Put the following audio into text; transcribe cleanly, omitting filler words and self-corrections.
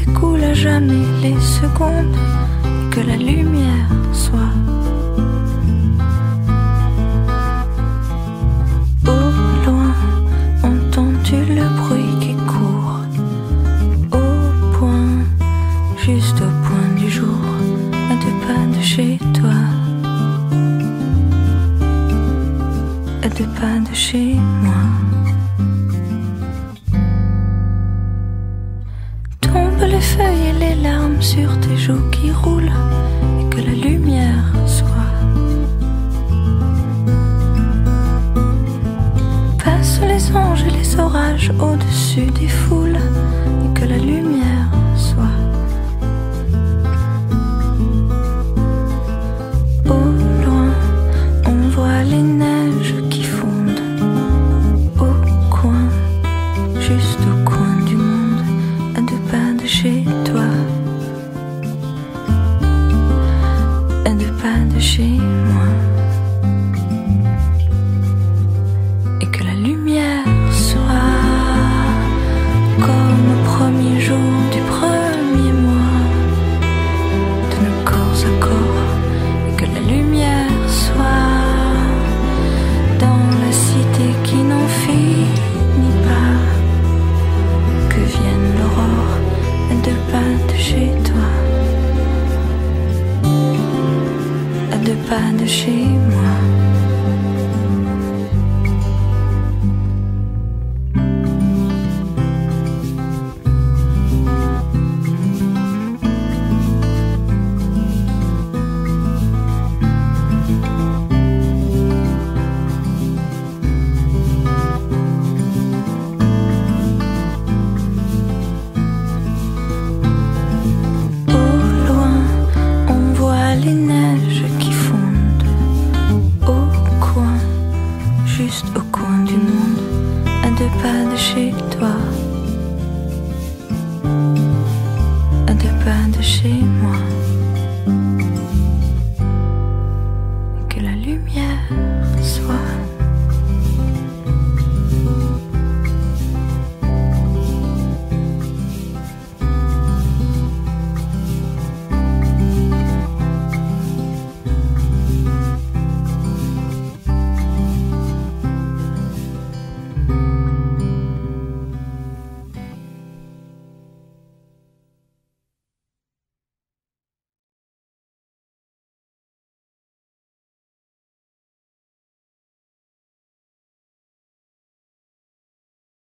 s'écoule à jamais les secondes, et que la lumière soit. Au loin, entends-tu le bruit qui court? Au point, juste au point du jour, à 2 pas de chez toi, à 2 pas de chez moi. Tombent les feuilles et les larmes sur tes joues qui roulent, et que la lumière soit. Passent les anges et les orages au-dessus des foules, et que la lumière soit. Au loin, on voit les neiges qui fondent. Au coin, juste au coin du monde, à 2 pas de chez toi, à 2 pas de chez moi. Et que la lumière soit comme au premier jour du premier mois, de nos corps à corps. Et que la lumière soit dans la cité qui n'en finit pas, que vienne l'aurore à 2 pas de chez toi, à 2 pas de chez moi. Au loin, on voit les neiges qui fondent. Au coin, juste au coin du monde, à 2 pas de chez toi, à 2 pas de chez moi.